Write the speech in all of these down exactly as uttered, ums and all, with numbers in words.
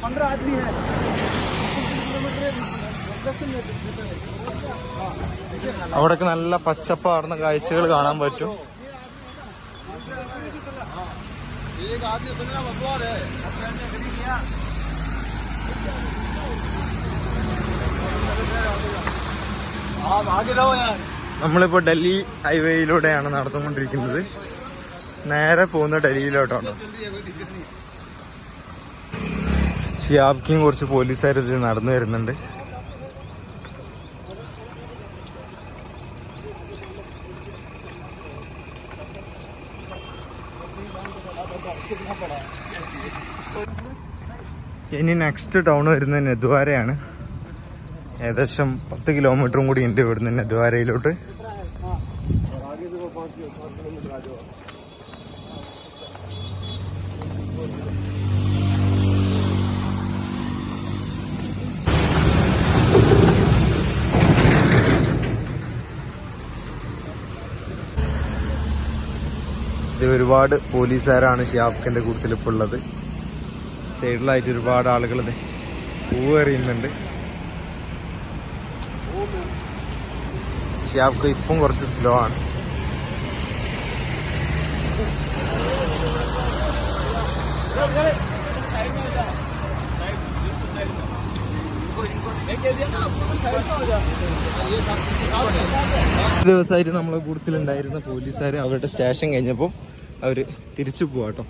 पंद्रह आदमी है। അവിടൊക്കെ നല്ല പച്ചപ്പാർന്ന കാഴ്ചകൾ കാണാൻ പറ്റും. നമ്മളിപ്പോ ഡൽഹി ഹൈവേയിലൂടെയാണ് നടന്നുകൊണ്ടിരിക്കുന്നത്. നേരെ പോകുന്ന ഡൽഹിയിലോട്ടാണ്. ഷിയാബ്ക്കും കുറച്ച് പോലീസുകാർ ഇതിൽ നടന്നു വരുന്നുണ്ട്. ഇനി നെക്സ്റ്റ് ടൗൺ വരുന്നത് നെദ്വാരയാണ്. ഏകദേശം പത്ത് കിലോമീറ്ററും കൂടി ഉണ്ട് ഇവിടുന്ന് നെദ്വാരയിലോട്ട്. ഇത് ഒരുപാട് പോലീസുകാരാണ് ഷിയാബ്ഖിന്റെ കൂട്ടത്തിൽ ഇപ്പോൾ ഉള്ളത്. സൈഡിലായിട്ട് ഒരുപാട് ആളുകൾ പൂവ് എറിയുന്നുണ്ട്. ഷിയാബ്ഖ് ഇപ്പം കുറച്ച് സ്ലോ ആണ്. ദിവസമായിട്ട് നമ്മളെ കൂട്ടത്തിലുണ്ടായിരുന്ന പോലീസുകാർ അവരുടെ സ്റ്റേഷൻ കഴിഞ്ഞപ്പോൾ അവര് തിരിച്ചു പോവാട്ടോ.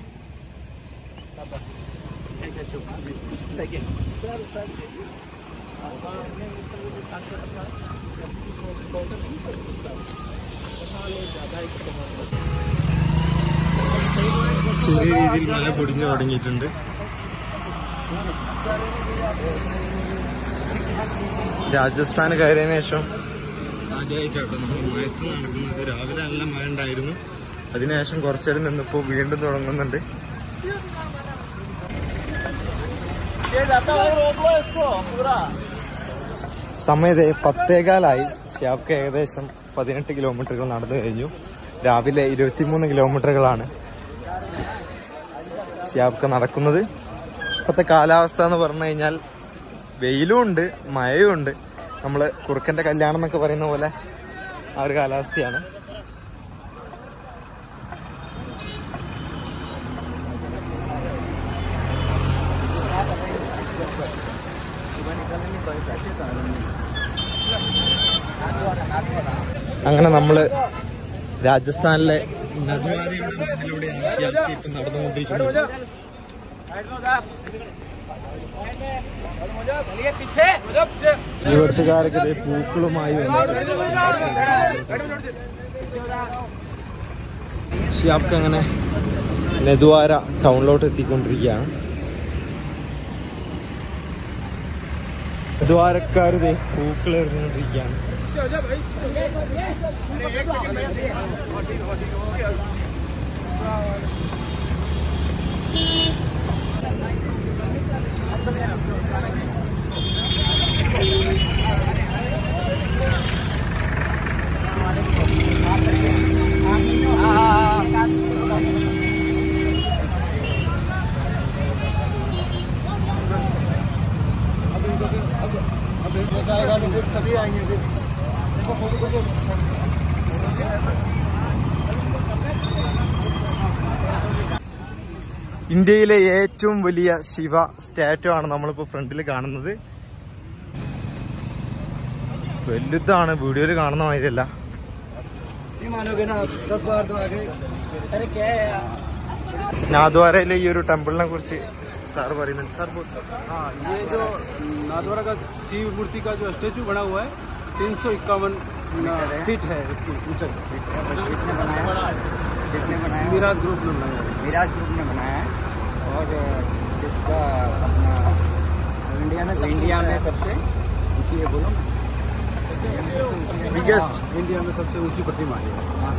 ചെറിയ രീതിയിൽ മഴ പൊടിഞ്ഞു തുടങ്ങിയിട്ടുണ്ട്. രാജസ്ഥാൻ കയറിയതിനു ശേഷം ആദ്യമായിട്ടാട്ടോ നമ്മൾ മഴത്ത് നടക്കുന്നത്. രാവിലെ നല്ല മഴ ഉണ്ടായിരുന്നു. അതിനുശേഷം കുറച്ചേരം നിന്നിപ്പോ വീണ്ടും തുടങ്ങുന്നുണ്ട്. സമയത്ത് പത്തേകാലായി. ഷിയാബ്ഖ് ഏകദേശം പതിനെട്ട് കിലോമീറ്ററുകൾ നടന്നു കഴിഞ്ഞു. രാവിലെ ഇരുപത്തിമൂന്ന് കിലോമീറ്ററുകളാണ് ഷിയാബ്ഖ് നടക്കുന്നത്. ഇപ്പോഴത്തെ കാലാവസ്ഥ എന്ന് പറഞ്ഞു കഴിഞ്ഞാൽ വെയിലും ഉണ്ട് മഴയും ഉണ്ട്. നമ്മള് കുറുക്കന്റെ കല്യാണം എന്നൊക്കെ പറയുന്ന പോലെ ആ ഒരു കാലാവസ്ഥയാണ്. അങ്ങനെ നമ്മള് രാജസ്ഥാനിലെ നദ്വാരയുടെ മുന്നിലൂടെയാണ് ഷിയാബ്ഖ് ഇപ്പം നടന്നുകൊണ്ടിരിക്കുന്നത്. യുവത്തുകാർക്ക് പൂക്കളുമായി ഷിയാബ്ഖ് അങ്ങനെ നെദ്വാര ടൗണിലോട്ട് എത്തിക്കൊണ്ടിരിക്കുകയാണ്. ദ്വാരക്കാര് പൂക്കൾ എറിഞ്ഞുകൊണ്ടിരിക്കുകയാണ്. ഇന്ത്യയിലെ ഏറ്റവും വലിയ ശിവ സ്റ്റാറ്റു ആണ് നമ്മളിപ്പോ ഫ്രണ്ടിൽ കാണുന്നത്. വലുതാണ്, വീഡിയോയിൽ കാണുന്ന മാതിരിയല്ല. നാദ്വാരയിലെ ഈ ഒരു ടെമ്പിളിനെ കുറിച്ച് സാർ പറയുന്നുണ്ട്. സാർ हाँ, ये जो नाथद्वारा का शिव मूर्ति का जो स्टेचू बना हुआ है तीन सौ इक्यावन फीट है इसकी ऊंचाई। किसने बनाया? किसने बनाया? मिराज ग्रुप ने बनाया है। मिराज ग्रुप ने बनाया है। और जिसका अपना इंडिया में इंडिया में सबसे ऊंची है, बोलो बिगेस्ट इंडिया में सबसे ऊंची प्रतिमा है।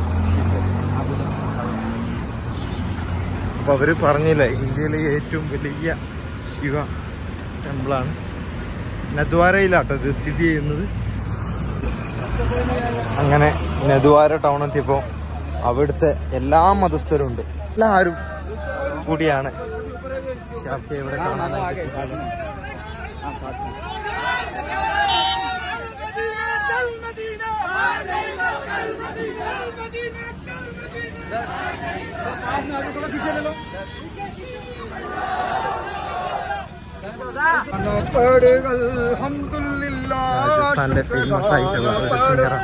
അപ്പൊ അവര് പറഞ്ഞില്ലേ ഇന്ത്യയിലെ ഏറ്റവും വലിയ ശിവ ടെമ്പിളാണ്. നദ്വാരയിലാട്ടോ ഇത് സ്ഥിതി ചെയ്യുന്നത്. അങ്ങനെ നദ്വാര ടൗൺ എത്തിയപ്പോ അവിടുത്തെ എല്ലാ മതസ്ഥരും ഉണ്ട്. എല്ലാവരും കൂടിയാണ് ഷിയാബ്ക്ക് ഇവിടെ കാണാനായിട്ട്. രാജസ്ഥാന്റെ ഫേമസ് ആയിട്ടുള്ള ഒരു സിംഗറാണ്.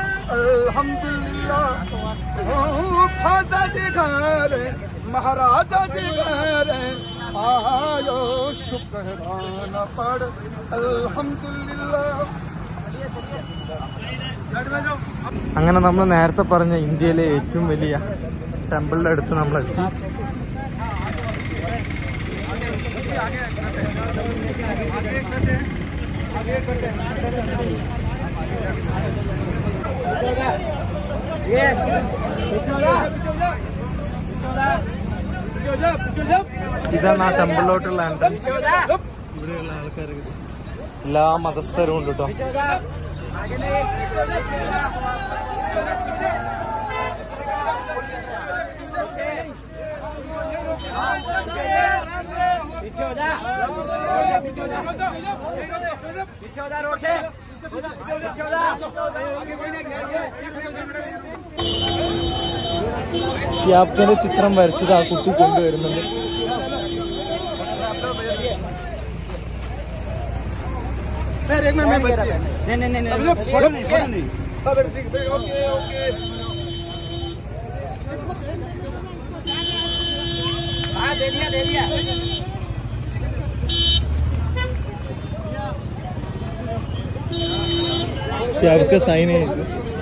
महाराजा जी घर आयो शुक्राना पड़ अल्हम्दुलिल्लाह. അങ്ങനെ നമ്മൾ നേരത്തെ പറഞ്ഞ ഇന്ത്യയിലെ ഏറ്റവും വലിയ ടെമ്പിളിന്റെ അടുത്ത് നമ്മൾ എത്തി. ഇതാണ് ആ ടെമ്പിളിലോട്ടുള്ള എൻട്രൻസ്. ഇവിടെയുള്ള ആൾക്കാർ എല്ലാ മതസ്ഥരും ഉണ്ട് കേട്ടോ. ഷിയാബ്ഖിന്റെ ചിത്രം വരച്ചത് ആ കുട്ടി കൊണ്ടുവരുന്നുണ്ട്. ഷിയാബ്ക്ക് സൈൻ ചെയ്തു.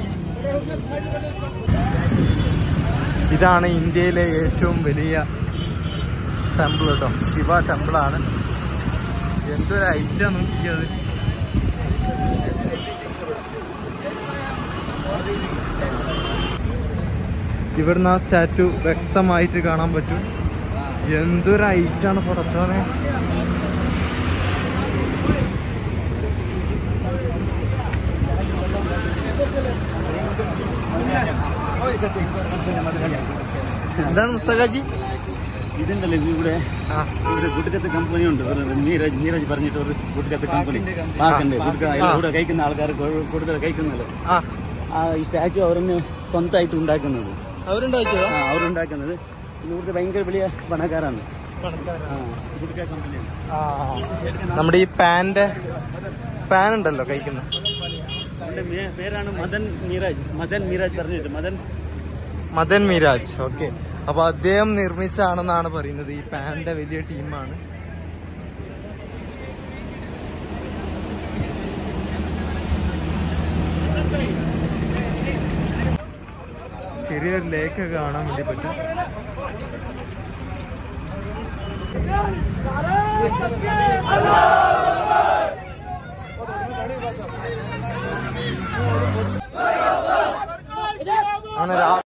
ഇതാണ് ഇന്ത്യയിലെ ഏറ്റവും വലിയ ടെമ്പിൾ കേട്ടോ, ശിവ ടെമ്പിളാണ്. എന്തൊരു ഐറ്റാണ് നോക്കിയത്. ഇവിടുന്ന് ആ സ്റ്റാറ്റു വ്യക്തമായിട്ട് കാണാൻ പറ്റും. എന്തൊരു ഐറ്റാണ് പുറത്തോനെ. എന്താണ് മുസ്തഖാജി? ഇതുണ്ടല്ലോ ഇവിടെ ഇവിടെ ഗുഡ്കത്ത് കമ്പനി ഉണ്ട്. ഒരു നീരജ് നീരജ് പറഞ്ഞിട്ട് ഒരു ഗുഡ്കത്ത് കമ്പനി പാക്കണ്ട്. ഗുഡ്ക ഇവിടെ കഴിക്കുന്ന ആൾക്കാർ കൂടുതൽ കഴിക്കുന്നല്ലോ. ആ ഈ സ്റ്റാച്ചു അവരൊന്ന് സ്വന്തമായിട്ട് ഉണ്ടാക്കുന്നത്. അവരുണ്ടാക്കിയോ? ആ അവരുണ്ടാക്കുന്നത്. ഇവിടുത്തെ ഭയങ്കര വലിയ പണക്കാരാണ്. ഗുഡ്ക കമ്പനിയാണ്. നമ്മുടെ ഈ പാന്റെ പാൻ ഉണ്ടല്ലോ കഴിക്കുന്ന. അവന്റെ പേരാണ് മദൻ മിരാജ്. മദൻ മിരാജ് പറഞ്ഞിട്ട് മദൻ മദൻ മിരാജ്. ഓക്കെ, അപ്പൊ അദ്ദേഹം നിർമ്മിച്ചാണെന്നാണ് പറയുന്നത്. ഈ പാന്റെ വലിയ ടീമാണ്. ചെറിയൊരു ലേക്ക് കാണാൻ വേണ്ടി പറ്റും. അങ്ങനെ